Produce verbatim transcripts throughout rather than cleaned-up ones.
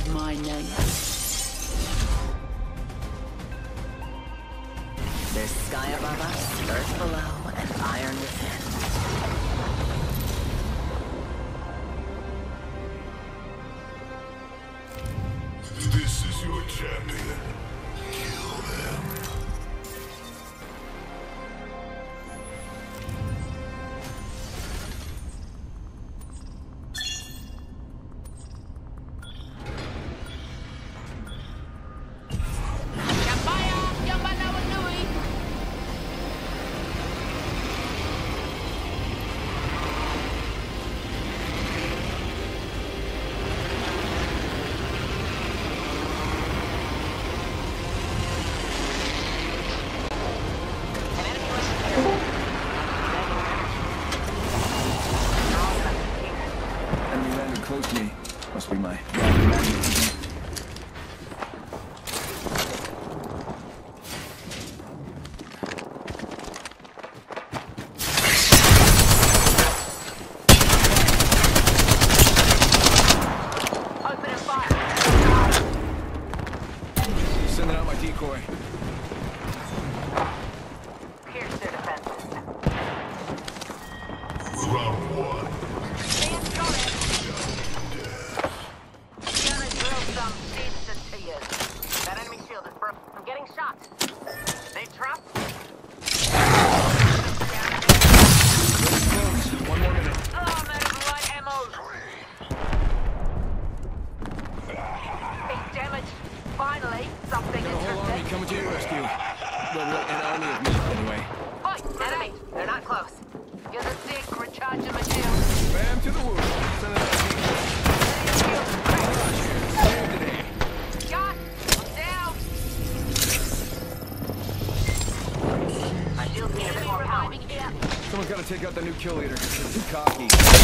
my name. There's sky above us, earth below, and iron within. This is your champion. Kill them. Close to me. Must be my wrong imagination. Open and fire. Sending out my decoy. Pierce their defenses. Round one. That enemy shield is broken. I'm getting shot. They trap. One more minute. Oh, I'm out of light ammo. Big damage. Finally, something Got a whole army interesting. coming to your rescue. Well, well, an army of me, anyway. Fight, enemy. They're not close. Get a stick, recharging my shield. Bam to the wound. Sending out a decoy. Save the day. Shot. I'm down. My shield's need a bit more power. Someone's got to take out the new kill leader. He's too cocky.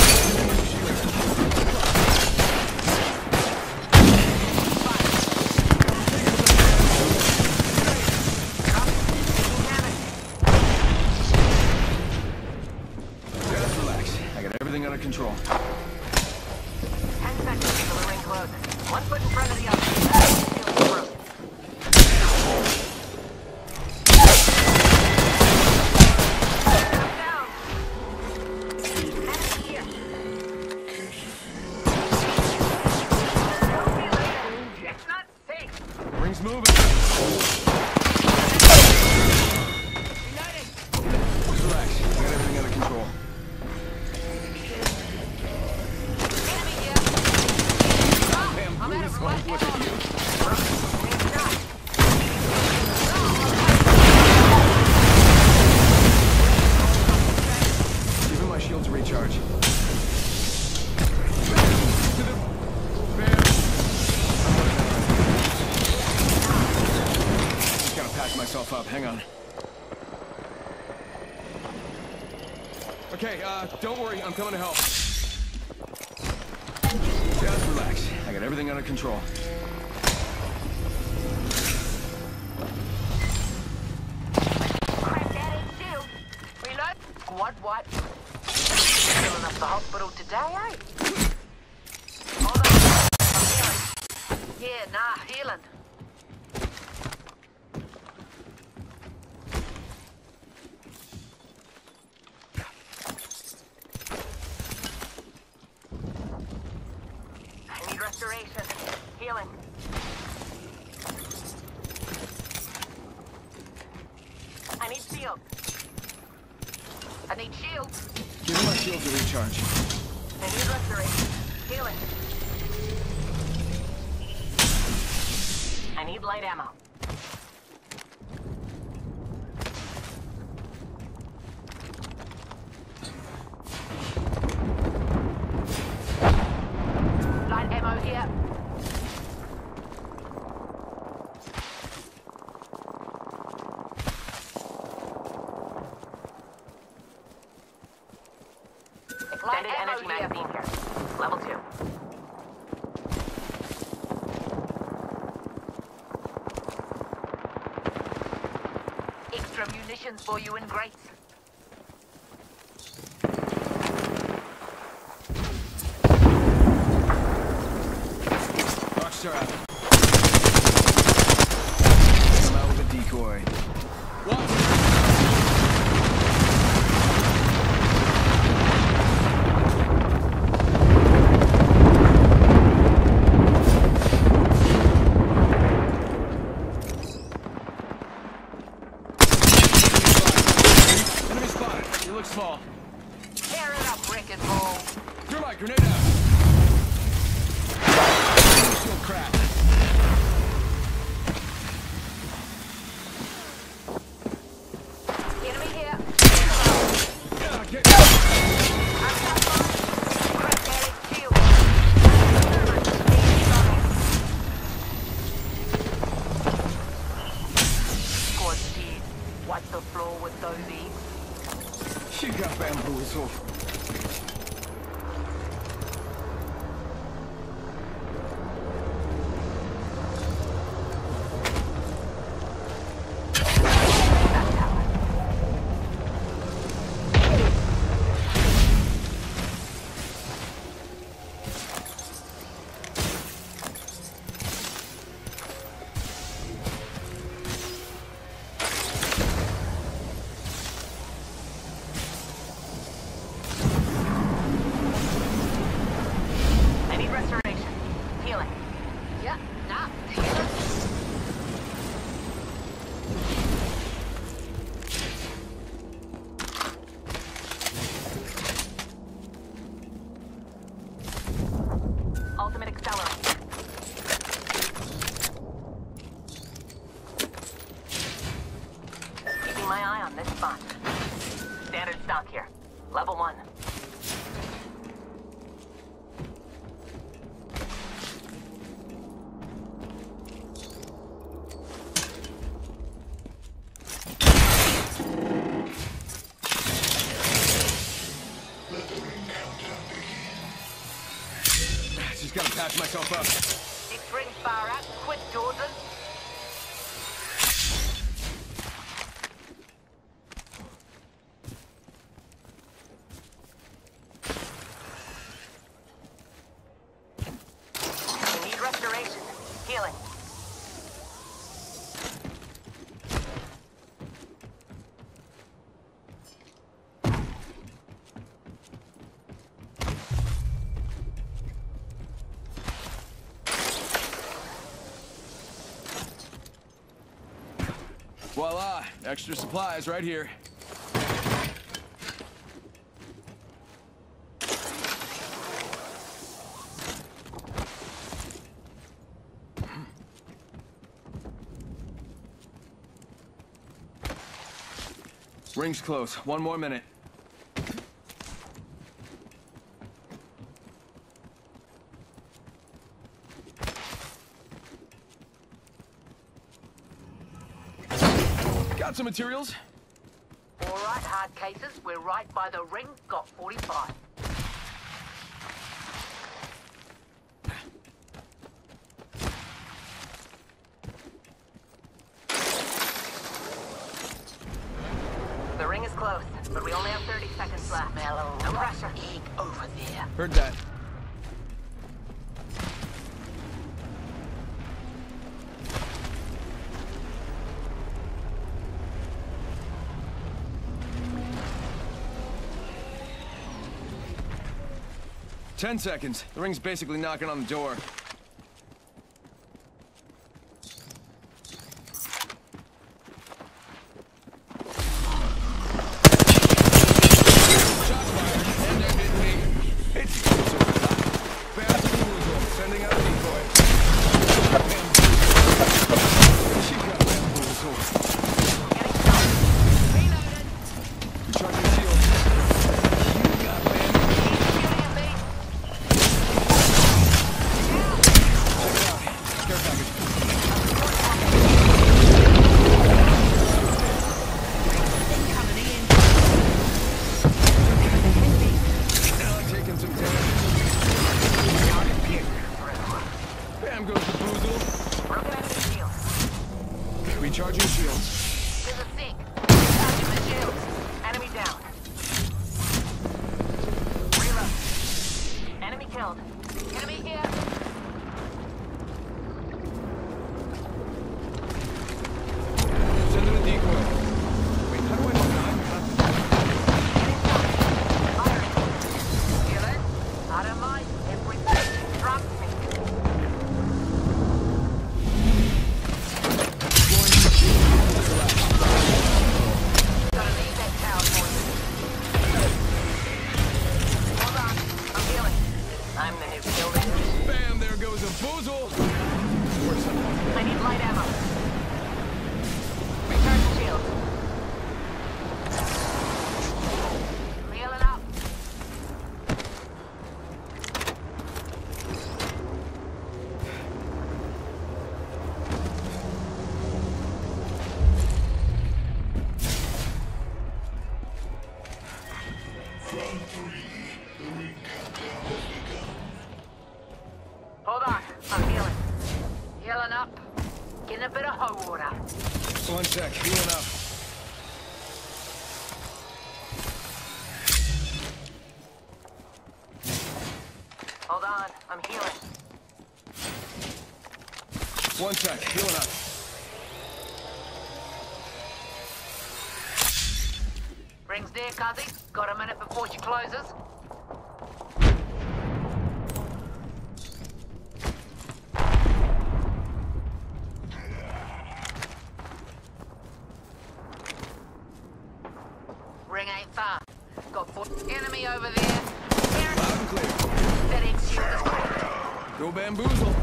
Just relax. I got everything under control. Ten seconds until the ring closes. One foot in front of the other. Shield's broken. I'm down. Enemy here. Don't be late. It's not safe. Ring's moving. Reloading. Just relax. I got everything under control. Enemy here. Bam. I'm out of Look light at ammo. you. Take shot. Giving my shield to recharge. To the... Bam. Just gotta patch myself up. Hang on. Okay, uh, don't worry. I'm coming to help. Just relax. I got everything under control. Crack that in shield. Reload. Squad wipe. Filling up the hospital today, eh? Hold on. I'm healing. Yeah, nah, healing. I need restoration. Healing. I need shield. I need shield. Giving my shield to recharge. I need restoration. Healing. I need light ammo. Light ammo here. Extended energy magazine here. Level two. Extra munitions for you in grace. Monster out. Come out with a decoy. What? Small. Tear it up, Rick and Bull. Thermite grenade out. Shield crack. Enemy here. Yeah, get I'm not fine. Crack that shield. Squad dead. Wipe the floor with those eggs. She got bamboozled. Ultimate accelerant. Keeping my eye on this spot. Standard stock here. Level one. Just gotta patch myself up. Six rings far out. Quick, Jordan. We need restoration. Healing. Voila, extra supplies right here. Ring's close. One more minute. Got some materials. All right, hard cases. We're right by the ring. Got forty-five. The ring is close, but we only have thirty seconds left. Smell a no pressure. Egg over there. Heard that. Ten seconds. The ring's basically knocking on the door. Shots fired, and that hit me. It's so hot. Bamboozle, sending out a decoy. She got bamboozled. Getting shot. Reloaded. Recharging shield. You got bamboozled. Get me. Care package. Now taking some damage. Bam goes the boozle. Broken enemy shield. Recharging shields. There's a sink. Charging the shields. Enemy down. Reload. Enemy killed. Enemy here. bamboozle! I need light ammo. Return to shield. Healing up. Hold on, I'm healing. Healing up. Getting a bit of hot water. One sec, healing up. Hold on, I'm healing. One sec, healing up. Rings near, Cuzzy. Got a minute before she closes. Ring ain't far. Got four enemy over there. Here. Loud and clear. That X shield is cracked. Go bamboozle.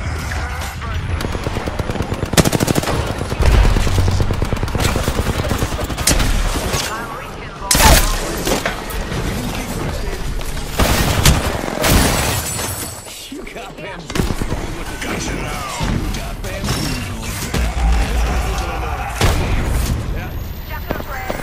I'm reaching, boy. You got bamboozled. Gotcha now. You got bamboozled. Yeah. Jack of the bread.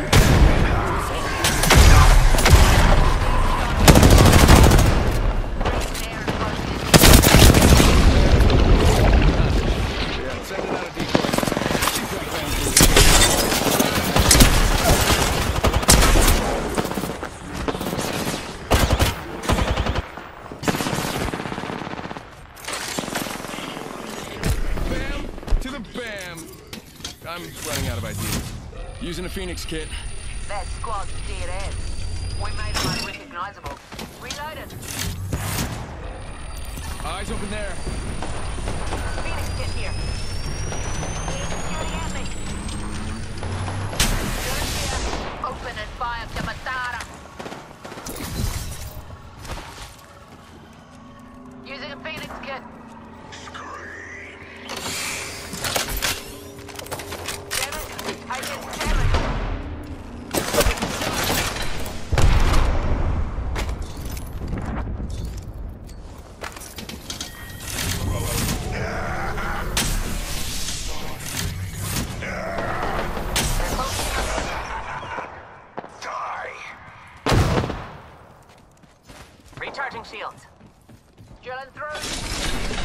Yeah, sending out a decoy. You got bamboozled. Bam to the bam. I'm running out of ideas. Using a Phoenix kit. That squad's dead end. We made them unrecognizable. Reloaded. Eyes open there. Phoenix kit here. He's shooting at me. Good here. Open and fire to Matara. Using a Phoenix kit. Damn it. I didn't damn it. Recharging shields. Drilling through.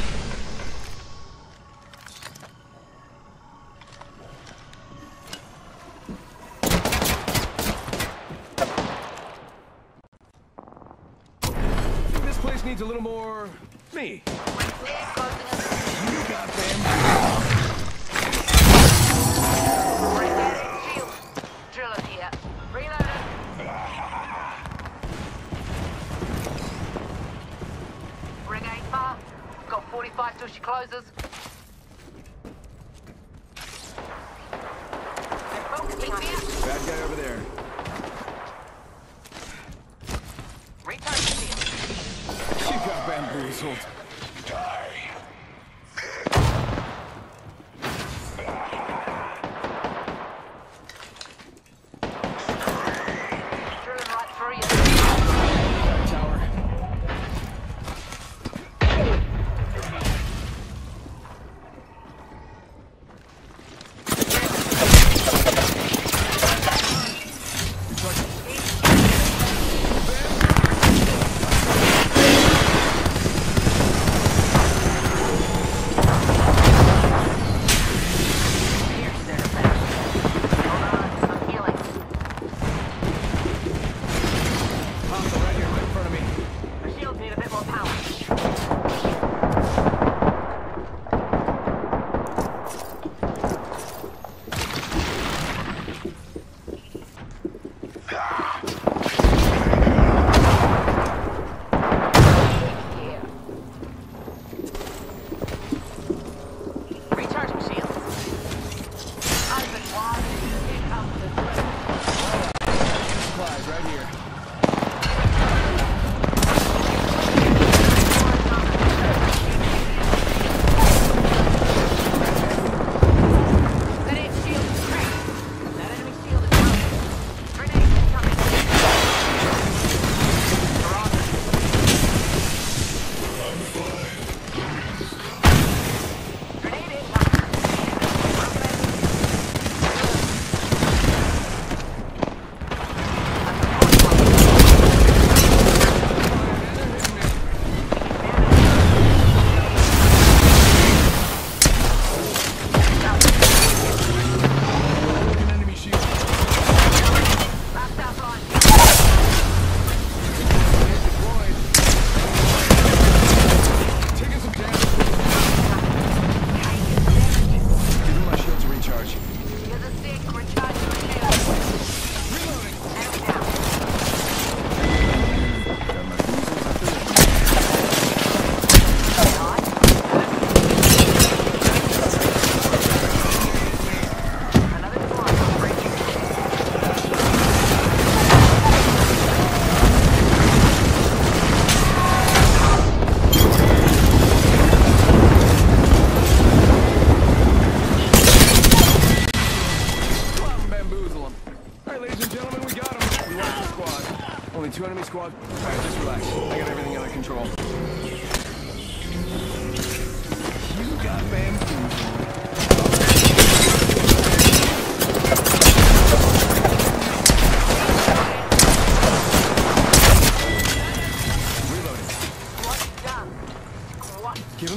Think this place needs a little more me. Rings near, closing us. You got bamboozled. Bring that in shield. Drilling here. Reloaded. Ring ain't far. Got forty-five till she closes. They're focusing on you. Bad guy over there. Recharge shield. You got bamboozled. Drilling right through you. Tower. He's-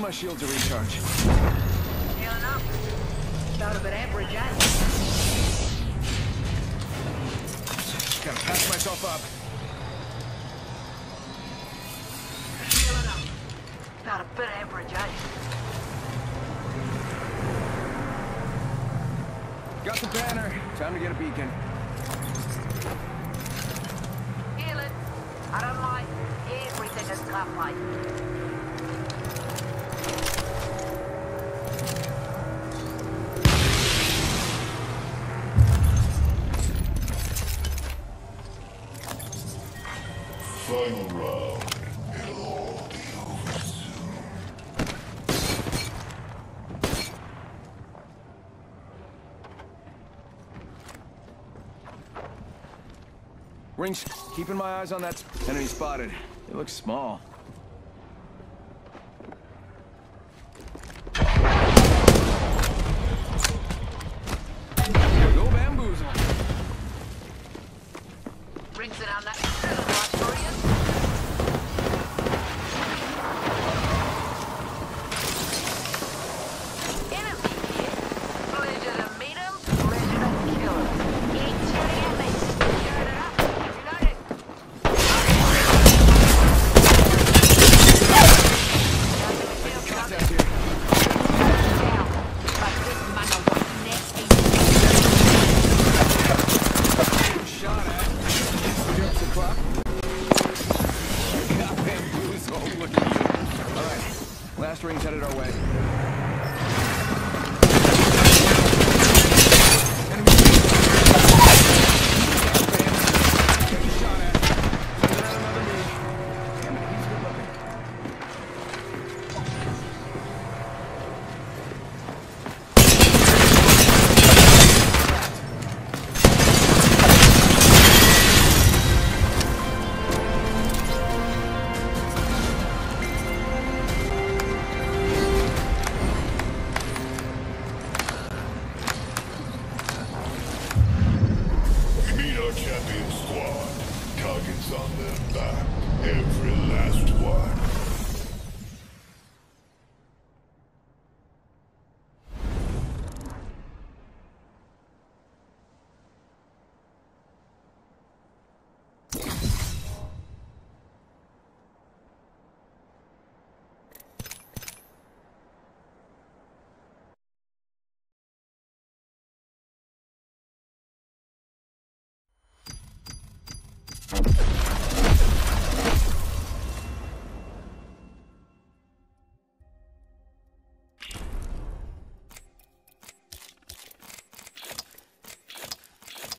my shield to recharge. Healing up. About a bit average, eh? Gotta patch myself up. Healing up. About a bit average, eh? Got the banner. Time to get a beacon. Healing. I don't like everything is gunplay. Final round. It'll all be over soon. Rings, keeping my eyes on that enemy spotted. It looks small.